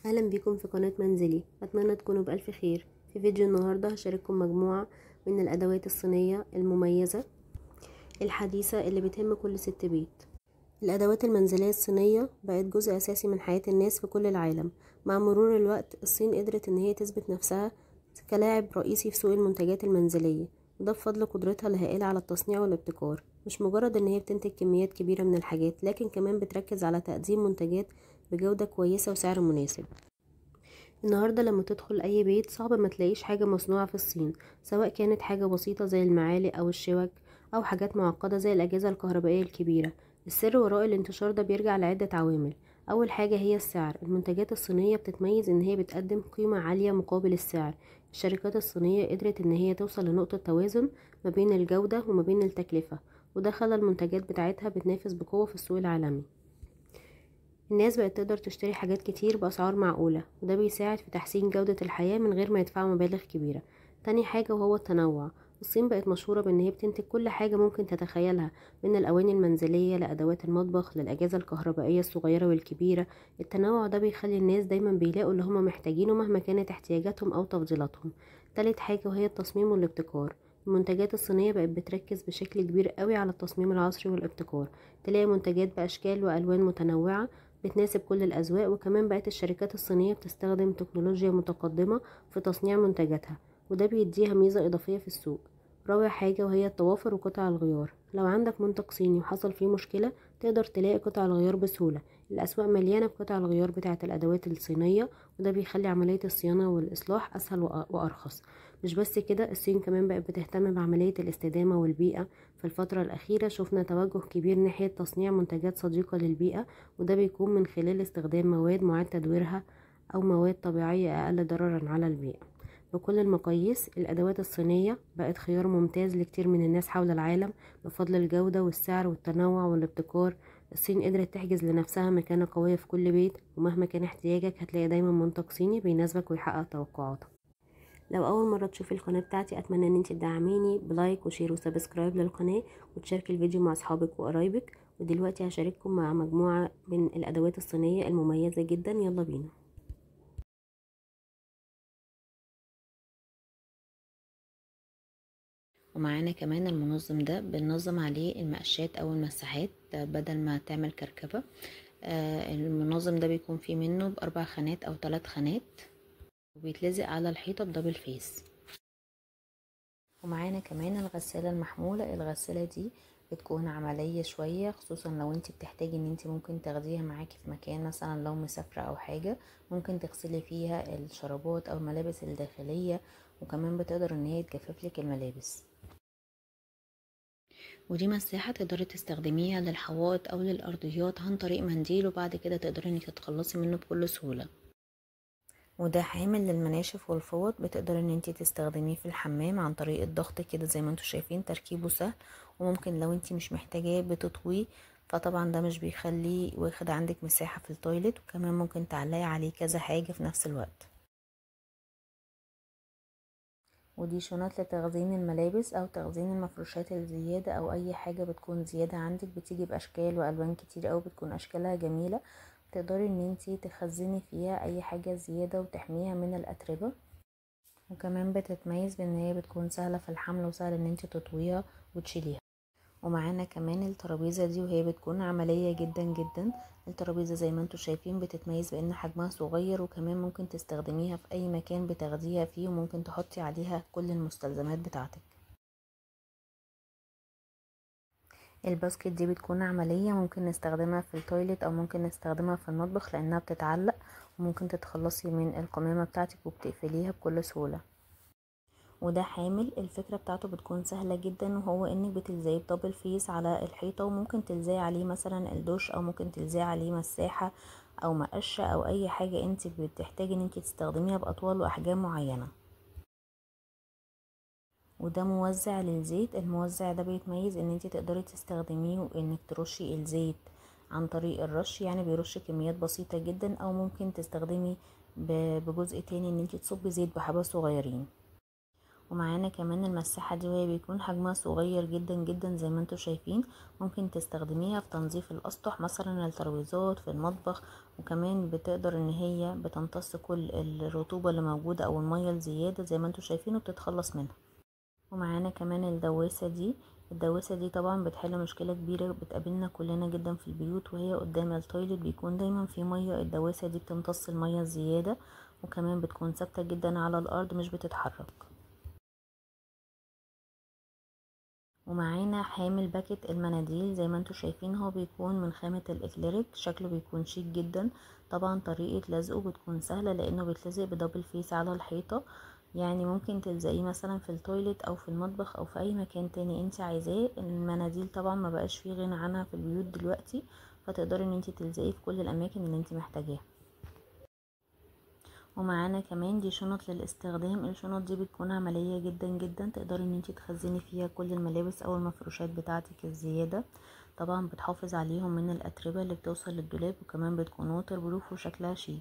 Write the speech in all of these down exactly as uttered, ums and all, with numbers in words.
اهلا بيكم في قناة منزلي. اتمنى تكونوا بألف خير. في فيديو النهاردة هشارككم مجموعة من الادوات الصينية المميزة الحديثة اللي بتهم كل ست بيت. الادوات المنزلية الصينية بقت جزء اساسي من حياة الناس في كل العالم. مع مرور الوقت الصين قدرت ان هي تثبت نفسها كلاعب رئيسي في سوق المنتجات المنزلية، وده بفضل قدرتها الهائلة على التصنيع والابتكار. مش مجرد ان هي بتنتج كميات كبيرة من الحاجات، لكن كمان بتركز على تقديم منتجات بجودة كويسة وسعر مناسب. النهاردة لما تدخل أي بيت صعب ما تلاقيش حاجة مصنوعة في الصين، سواء كانت حاجة بسيطة زي المعالق أو الشوك، أو حاجات معقدة زي الأجهزة الكهربائية الكبيرة. السر وراء الانتشار ده بيرجع لعدة عوامل. أول حاجة هي السعر. المنتجات الصينية بتتميز إن هي بتقدم قيمة عالية مقابل السعر. الشركات الصينية قدرت إن هي توصل لنقطة توازن ما بين الجودة وما بين التكلفة، وده خلى المنتجات بتاعتها بتنافس بقوة في السوق العالمي. الناس بقت تقدر تشتري حاجات كتير بأسعار معقولة، وده بيساعد في تحسين جودة الحياة من غير ما يدفعوا مبالغ كبيرة. تاني حاجة وهو التنوع. الصين بقت مشهورة بأن هي بتنتج كل حاجة ممكن تتخيلها، من الأواني المنزلية لأدوات المطبخ للأجهزة الكهربائية الصغيرة والكبيرة. التنوع ده بيخلي الناس دايما بيلاقوا اللي هما محتاجينه مهما كانت احتياجاتهم أو تفضيلاتهم. تالت حاجة وهي التصميم والابتكار. المنتجات الصينية بقت بتركز بشكل كبير قوي على التصميم العصري والابتكار. تلاقي منتجات بأشكال وألوان متنوعة بتناسب كل الأذواق، وكمان بقت الشركات الصينية بتستخدم تكنولوجيا متقدمة في تصنيع منتجاتها، وده بيديها ميزة إضافية في السوق. رابع حاجة وهي التوافر وقطع الغيار. لو عندك منتج صيني وحصل فيه مشكلة تقدر تلاقي قطع الغيار بسهولة. الأسواق مليانة بقطع الغيار بتاعة الأدوات الصينية، وده بيخلي عملية الصيانة والإصلاح أسهل وأرخص. مش بس كده، الصين كمان بقت بتهتم بعملية الاستدامة والبيئة. في الفترة الأخيرة شفنا توجه كبير ناحية تصنيع منتجات صديقة للبيئة، وده بيكون من خلال استخدام مواد معاد تدويرها أو مواد طبيعية أقل ضررا على البيئة. بكل المقاييس الأدوات الصينية بقت خيار ممتاز لكتير من الناس حول العالم، بفضل الجودة والسعر والتنوع والابتكار. الصين قدرت تحجز لنفسها مكانة قوية في كل بيت، ومهما كان احتياجك هتلاقي دايما منتج صيني بيناسبك ويحقق توقعاتك. لو اول مره تشوفي القناه بتاعتي اتمنى ان انت تدعميني بلايك وشير وسبسكرايب للقناه، وتشاركي الفيديو مع اصحابك وقرايبك. ودلوقتي هشارككم مع مجموعه من الادوات الصينيه المميزه جدا. يلا بينا. ومعانا كمان المنظم ده بننظم عليه المقشات او المساحات بدل ما تعمل كركبه. آه المنظم ده بيكون فيه منه باربع خانات او ثلاث خانات، وبيتلزق على الحيطه بدبل فيس. ومعانا كمان الغسالة المحمولة. الغسالة دي بتكون عملية شوية، خصوصا لو انت بتحتاجي ان انت ممكن تاخديها معاكي في مكان، مثلا لو مسافرة او حاجة ممكن تغسلي فيها الشرابات او الملابس الداخلية، وكمان بتقدر ان هي تجفف لك الملابس. ودي مساحة تقدري تستخدميها للحوائط او للارضيات عن طريق منديل، وبعد كده تقدري انك تتخلصي منه بكل سهولة. وده حامل للمناشف والفوط، بتقدر ان انتي تستخدميه في الحمام عن طريق الضغط كده زي ما انتوا شايفين. تركيبه سهل، وممكن لو انتي مش محتاجاه بتطويه، فطبعا ده مش بيخليه واخد عندك مساحة في التويلت، وكمان ممكن تعلقي عليه كذا حاجة في نفس الوقت. ودي شنط لتخزين الملابس او تخزين المفروشات الزيادة او اي حاجة بتكون زيادة عندك، بتيجي باشكال والوان كتير او بتكون اشكالها جميلة، تقدري ان انتي تخزني فيها اي حاجة زيادة وتحميها من الاتربة. وكمان بتتميز بان هي بتكون سهلة في الحمل وسهل ان انت تطويها وتشيليها. ومعانا كمان الترابيزة دي، وهي بتكون عملية جدا جدا. الترابيزة زي ما انتوا شايفين بتتميز بان حجمها صغير، وكمان ممكن تستخدميها في اي مكان بتاخديها فيه، وممكن تحطي عليها كل المستلزمات بتاعتك. الباسكت دي بتكون عملية، ممكن نستخدمها في التويلت او ممكن نستخدمها في المطبخ لانها بتتعلق، وممكن تتخلصي من القمامة بتاعتك وبتقفليها بكل سهولة. وده حامل. الفكرة بتاعته بتكون سهلة جدا، وهو انك بتلزقي بدبل فيس على الحيطة، وممكن تلزقي عليه مثلا الدوش، او ممكن تلزقي عليه مساحة او مقشة او اي حاجة انت بتحتاجي ان انت تستخدميها باطوال واحجام معينة. وده موزع للزيت. الموزع ده بيتميز ان انت تقدري تستخدميه وانك ترشي الزيت عن طريق الرش، يعني بيرش كميات بسيطة جدا، او ممكن تستخدمي بجزء تاني ان انت تصبي زيت بحبة صغيرين. ومعانا كمان المساحة دي، وهي بيكون حجمها صغير جدا جدا زي ما انتوا شايفين. ممكن تستخدميها في تنظيف الاسطح مثلا، الترابيزات في المطبخ، وكمان بتقدر ان هي بتمتص كل الرطوبة اللي موجودة او المية الزيادة زي ما انتوا شايفين وبتتخلص منها. ومعانا كمان الدواسة دي. الدواسة دي طبعا بتحل مشكلة كبيرة بتقابلنا كلنا جدا في البيوت، وهي قدام التويلت بيكون دايما في مية. الدواسة دي بتمتص المية الزيادة، وكمان بتكون ثابتة جدا على الارض مش بتتحرك. ومعانا حامل باكت المناديل زي ما انتوا شايفين، هو بيكون من خامة الاكليريك، شكله بيكون شيك جدا. طبعا طريقة لزقه بتكون سهلة لانه بيتلزق بدبل فيس على الحيطة، يعني ممكن تلزقيه مثلا في التويلت او في المطبخ او في اي مكان تاني انت عايزاه. المناديل طبعا ما بقاش فيه غنى عنها في البيوت دلوقتي، فتقدري ان انت تلزقيه في كل الاماكن اللي انت محتاجاها. ومعانا كمان دي شنط للاستخدام. الشنط دي بتكون عملية جدا جدا، تقدري ان انتي تخزني فيها كل الملابس او المفروشات بتاعتك الزيادة. طبعا بتحافظ عليهم من الاتربة اللي بتوصل للدولاب، وكمان بتكون ووتر بروف وشكلها شيك.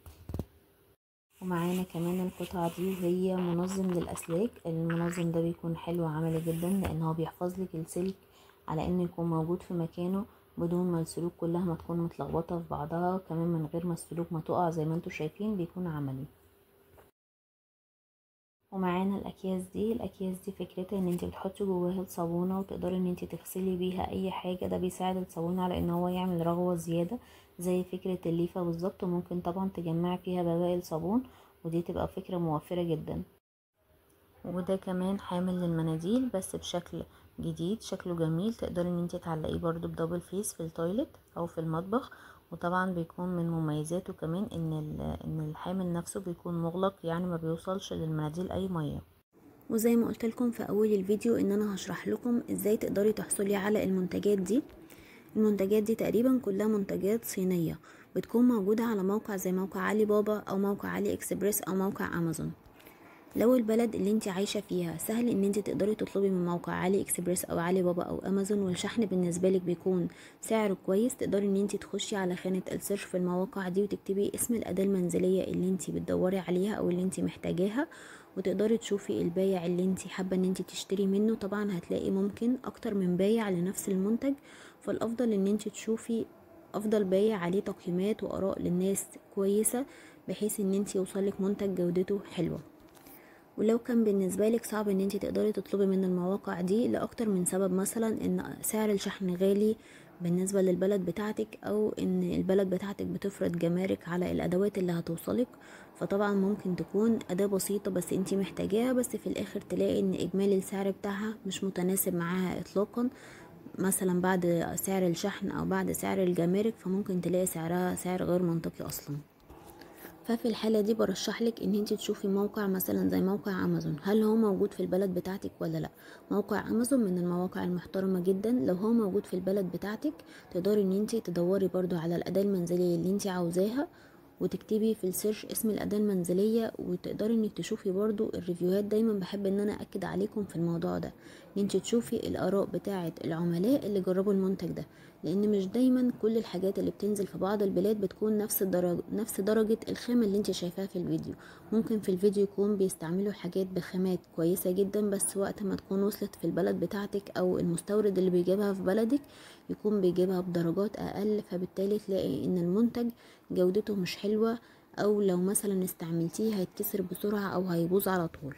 ومعانا كمان القطعة دي وهي منظم للاسلاك. المنظم ده بيكون حلو وعملي جدا لان هو بيحفظ لك السلك على انه يكون موجود في مكانه بدون ما السلوك كلها ما تكون متلخبطه في بعضها، وكمان من غير ما السلوك ما تقع زي ما انتوا شايفين بيكون عملي. ومعانا الاكياس دي. الاكياس دي فكرتها ان انت بتحطي جواها الصابونه وتقدري ان انت تغسلي بيها اي حاجه. ده بيساعد الصابون على ان هو يعمل رغوه زياده زي فكره الليفه بالظبط. وممكن طبعا تجمعي فيها بواقي الصابون، ودي تبقى فكره موفره جدا. وده كمان حامل للمناديل بس بشكل جديد، شكله جميل. تقدري ان انت تعلقيه برضو بدبل فيس في التويلت او في المطبخ. وطبعا بيكون من مميزاته كمان ان ان الحامل نفسه بيكون مغلق، يعني ما بيوصلش للمناديل اي ميه. وزي ما قلت لكم في اول الفيديو ان انا هشرح لكم ازاي تقدري تحصلي على المنتجات دي. المنتجات دي تقريبا كلها منتجات صينية، بتكون موجودة على موقع زي موقع علي بابا او موقع علي اكسبريس او موقع امازون. لو البلد اللي انت عايشة فيها سهل ان انت تقدري تطلبي من موقع علي اكسبريس او علي بابا او امازون، والشحن بالنسبة لك بيكون سعره كويس، تقدري ان انت تخشي على خانة السيرش في المواقع دي وتكتبي اسم الاداة المنزلية اللي انت بتدوري عليها او اللي انت محتاجاها، وتقدري تشوفي البايع اللي انت حابة ان انت تشتري منه. طبعا هتلاقي ممكن اكتر من بايع لنفس المنتج، فالافضل ان انت تشوفي افضل بايع عليه تقييمات واراء للناس كويسة، بحيث ان انت يوصلك منتج جودته حلوة. ولو كان بالنسبة لك صعب ان انت تقدري تطلبي من المواقع دي لأكتر من سبب، مثلا ان سعر الشحن غالي بالنسبة للبلد بتاعتك، او ان البلد بتاعتك بتفرض جمارك على الادوات اللي هتوصلك، فطبعا ممكن تكون اداة بسيطة بس انت محتاجاها، بس في الاخر تلاقي ان اجمالي السعر بتاعها مش متناسب معاها اطلاقا، مثلا بعد سعر الشحن او بعد سعر الجمارك، فممكن تلاقي سعرها سعر غير منطقي اصلا. ففي الحالة دي برشحلك ان انت تشوفي موقع مثلا زي موقع امازون، هل هو موجود في البلد بتاعتك ولا لا. موقع امازون من المواقع المحترمة جدا، لو هو موجود في البلد بتاعتك تقدري ان انت تدوري برضو على الاداة المنزلية اللي انت عاوزاها وتكتبي في السيرش اسم الاداة المنزلية، وتقدري انك تشوفي برضو الريفيوهات. دايما بحب ان انا اكد عليكم في الموضوع ده، ان انت تشوفي الاراء بتاعة العملاء اللي جربوا المنتج ده، لان مش دايما كل الحاجات اللي بتنزل في بعض البلاد بتكون نفس الدرجة نفس درجة الخامة اللي انت شايفاها في الفيديو. ممكن في الفيديو يكون بيستعملوا حاجات بخامات كويسة جدا، بس وقت ما تكون وصلت في البلد بتاعتك او المستورد اللي بيجيبها في بلدك يكون بيجيبها بدرجات اقل، فبالتالي تلاقي ان المنتج جودته مش حلوة، او لو مثلا استعملتيه هيتكسر بسرعة او هيبوظ على طول.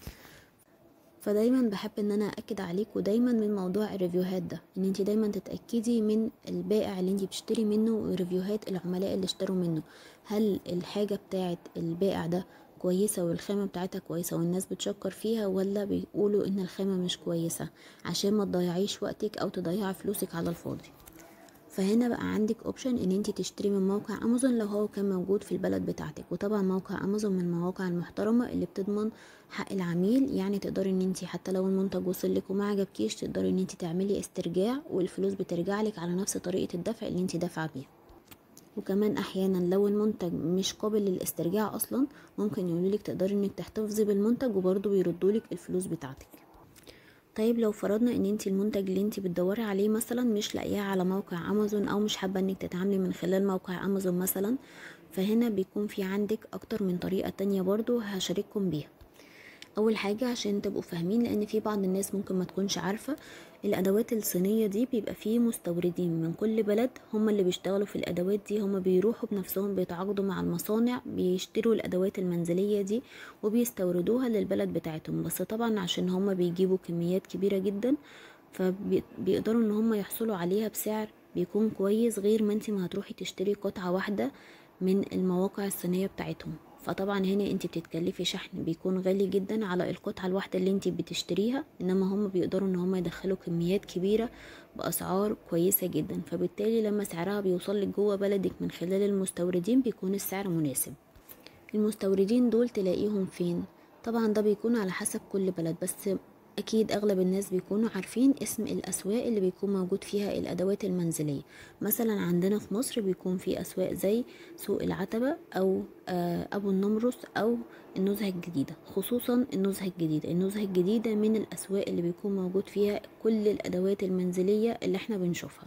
فدايما بحب ان انا اكد عليكم دايما من موضوع الريفيوهات ده، ان انت دايما تتاكدي من البائع اللي انت بتشتري منه وريفيوهات العملاء اللي اشتروا منه، هل الحاجه بتاعه البائع ده كويسه والخامه بتاعتها كويسه والناس بتشكر فيها، ولا بيقولوا ان الخامه مش كويسه، عشان ما تضيعيش وقتك او تضيعي فلوسك على الفاضي. فهنا بقى عندك اوبشن ان انت تشتري من موقع امازون لو هو كان موجود في البلد بتاعتك. وطبعا موقع امازون من المواقع المحترمة اللي بتضمن حق العميل، يعني تقدري ان انت حتى لو المنتج وصل لك وما عجبكيش تقدري ان انت تعملي استرجاع، والفلوس بترجع لك على نفس طريقة الدفع اللي انت دافعة بيها. وكمان احيانا لو المنتج مش قابل للاسترجاع اصلا ممكن يقولولك تقدري انك تحتفظي بالمنتج وبرضه بيردولك الفلوس بتاعتك. طيب لو فرضنا ان انت المنتج اللي انت بتدوري عليه مثلا مش لاقياه على موقع امازون، او مش حابه انك تتعاملي من خلال موقع امازون مثلا، فهنا بيكون في عندك اكتر من طريقه تانية برضو هشارككم بيها. اول حاجة عشان تبقوا فاهمين، لان في بعض الناس ممكن ما تكونش عارفة، الادوات الصينية دي بيبقى فيه مستوردين من كل بلد هم اللي بيشتغلوا في الادوات دي، هم بيروحوا بنفسهم بيتعاقدوا مع المصانع بيشتروا الادوات المنزلية دي وبيستوردوها للبلد بتاعتهم. بس طبعا عشان هم بيجيبوا كميات كبيرة جدا فبيقدروا ان هم يحصلوا عليها بسعر بيكون كويس، غير ما انت ما هتروحي تشتري قطعة واحدة من المواقع الصينية بتاعتهم. فطبعا هنا انت بتتكلفي شحن بيكون غالي جدا على القطعة الواحدة اللي انت بتشتريها، انما هم بيقدروا ان هم يدخلوا كميات كبيرة باسعار كويسة جدا، فبالتالي لما سعرها بيوصل لك جوه بلدك من خلال المستوردين بيكون السعر مناسب. المستوردين دول تلاقيهم فين؟ طبعا ده بيكون على حسب كل بلد، بس اكيد اغلب الناس بيكونوا عارفين اسم الاسواق اللي بيكون موجود فيها الادوات المنزلية. مثلا عندنا في مصر بيكون في اسواق زي سوق العتبة او ابو النمرس او النزهة الجديدة، خصوصا النزهة الجديدة. النزهة الجديدة من الاسواق اللي بيكون موجود فيها كل الادوات المنزلية اللي احنا بنشوفها.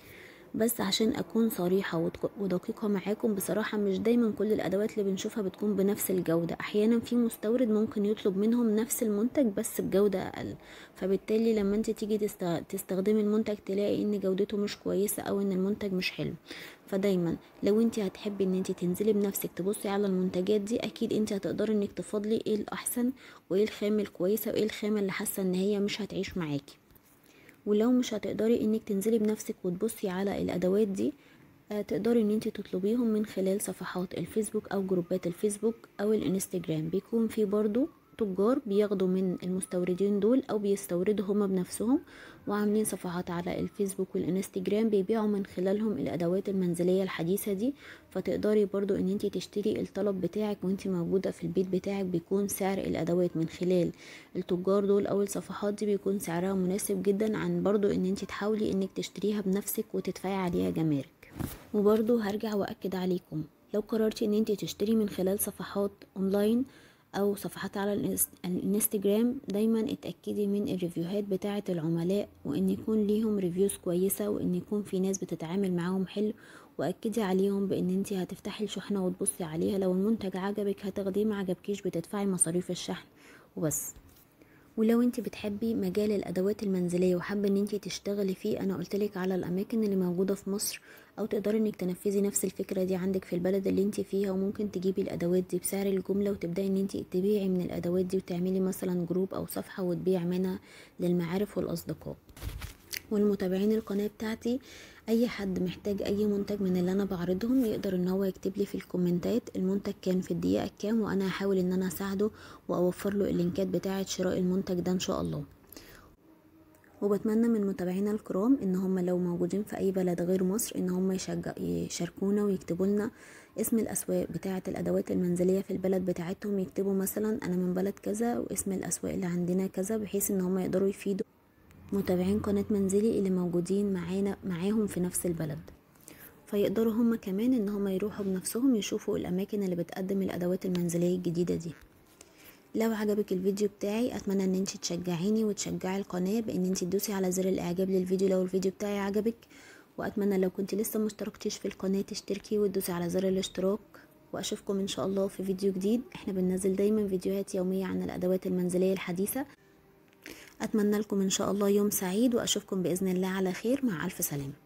بس عشان اكون صريحة ودقيقة معاكم، بصراحة مش دايما كل الادوات اللي بنشوفها بتكون بنفس الجودة. احيانا في مستورد ممكن يطلب منهم نفس المنتج بس بجودة اقل، فبالتالي لما انت تيجي تستخدمي المنتج تلاقي ان جودته مش كويسة او ان المنتج مش حلو. فدايما لو انت هتحبي ان انت تنزلي بنفسك تبصي على المنتجات دي، اكيد انت هتقدري انك تفضلي ايه الاحسن وايه الخامة الكويسة وايه الخامة اللي حاسة ان هي مش هتعيش معاكي. ولو مش هتقدري انك تنزلي بنفسك وتبصي على الادوات دي، تقدري ان انت تطلبيهم من خلال صفحات الفيسبوك او جروبات الفيسبوك او الانستجرام. بيكون في برضو تجار بياخدوا من المستوردين دول او بيستوردوا هما بنفسهم وعاملين صفحات على الفيسبوك والانستجرام بيبيعوا من خلالهم الادوات المنزلية الحديثة دي. فتقدري برضو ان انت تشتري الطلب بتاعك وانت موجودة في البيت بتاعك. بيكون سعر الادوات من خلال التجار دول او الصفحات دي بيكون سعرها مناسب جدا عن برضو ان انت تحاولي انك تشتريها بنفسك وتدفعي عليها جمارك. وبرضو هرجع واكد عليكم، لو قررتي ان انت تشتري من خلال صفحات اونلاين او صفحات على الانستجرام، دايما اتأكدي من الريفيوهات بتاعة العملاء وان يكون ليهم ريفيوز كويسة وان يكون في ناس بتتعامل معاهم حلو، واكدي عليهم بان انت هتفتحي الشحنة وتبصي عليها، لو المنتج عجبك هتاخديه، ما عجبكيش بتدفعي مصاريف الشحن وبس. ولو انت بتحبي مجال الادوات المنزليه وحابه ان انت تشتغلي فيه، انا قلتلك على الاماكن اللي موجوده في مصر، او تقدري انك تنفذي نفس الفكره دي عندك في البلد اللي انت فيها، وممكن تجيبي الادوات دي بسعر الجمله وتبداي ان انت تبيعي من الادوات دي وتعملي مثلا جروب او صفحه وتبيع منها للمعارف والاصدقاء والمتابعين القناه بتاعتي. اي حد محتاج اي منتج من اللي انا بعرضهم يقدر ان هو يكتب لي في الكومنتات المنتج كان في الدقيقه كام، وانا هحاول ان انا اساعده واوفر له اللينكات بتاعه شراء المنتج ده ان شاء الله. وبتمنى من متابعينا الكرام ان هم لو موجودين في اي بلد غير مصر ان هم يشجع يشاركونا ويكتبوا لنا اسم الاسواق بتاعه الادوات المنزليه في البلد بتاعتهم. يكتبوا مثلا انا من بلد كذا واسم الاسواق اللي عندنا كذا، بحيث ان هم يقدروا يفيدوا متابعين قناة منزلي اللي موجودين معانا معاهم في نفس البلد، فيقدروا هم كمان ان هم يروحوا بنفسهم يشوفوا الاماكن اللي بتقدم الادوات المنزلية الجديدة دي. لو عجبك الفيديو بتاعي اتمنى ان انت تشجعيني وتشجعي القناة بان انت تدوسي على زر الاعجاب للفيديو لو الفيديو بتاعي عجبك، واتمنى لو كنت لسه مشتركتيش في القناة تشتركي وتدوسي على زر الاشتراك. واشوفكم ان شاء الله في فيديو جديد. احنا بننزل دايما فيديوهات يومية عن الادوات المنزلية الحديثة. اتمنى لكم ان شاء الله يوم سعيد، واشوفكم باذن الله على خير. مع الف سلامة.